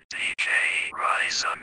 DJ Ryzen.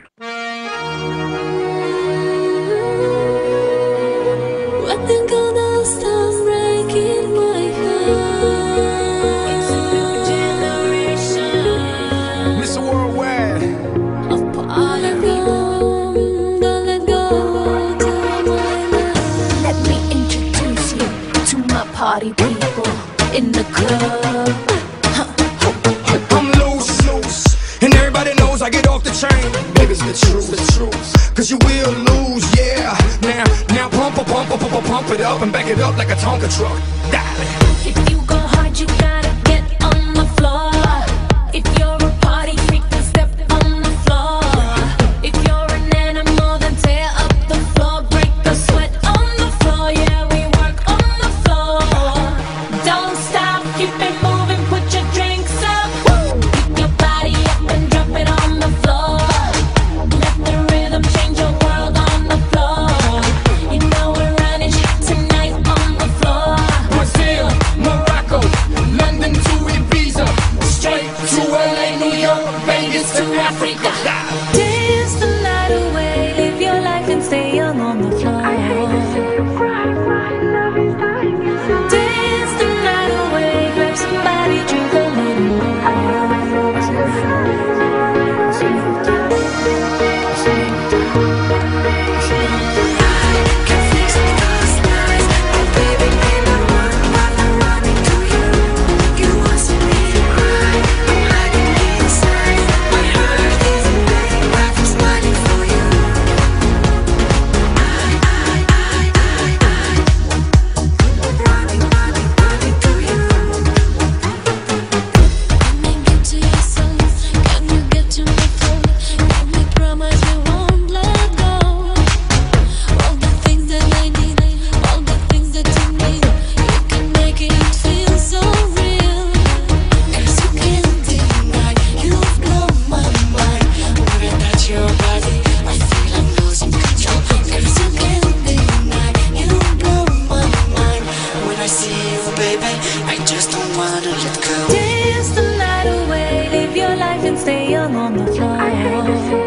When gonna stop breaking my heart? It's a new generation. Mr. Worldwide. Of party people. Don't let go to my love. Let me introduce you to my party people in the club. I'm loose, and everybody knows I get off the train. Baby, it's the truth, cause you will lose, yeah. Now pump it up and back it up like a Tonka truck. Darling. If you go hard, you gotta get on the floor. If you're a party freak, then step on the floor. If you're an animal, then tear up the floor. Break the sweat on the floor, yeah, we work on the floor. Don't stop, keep it moving, put your drinks up. Pick your body up and drop it on the floor. Let the rhythm change your world on the floor. You know we're running shit tonight on the floor. Brazil, Morocco, London to Ibiza, straight to LA, New York, Vegas to Africa. Dance the night away, live your life and stay young on the floor. Dance the night away, grab somebody, drink a little Dance the night away, live your life and stay young on the floor.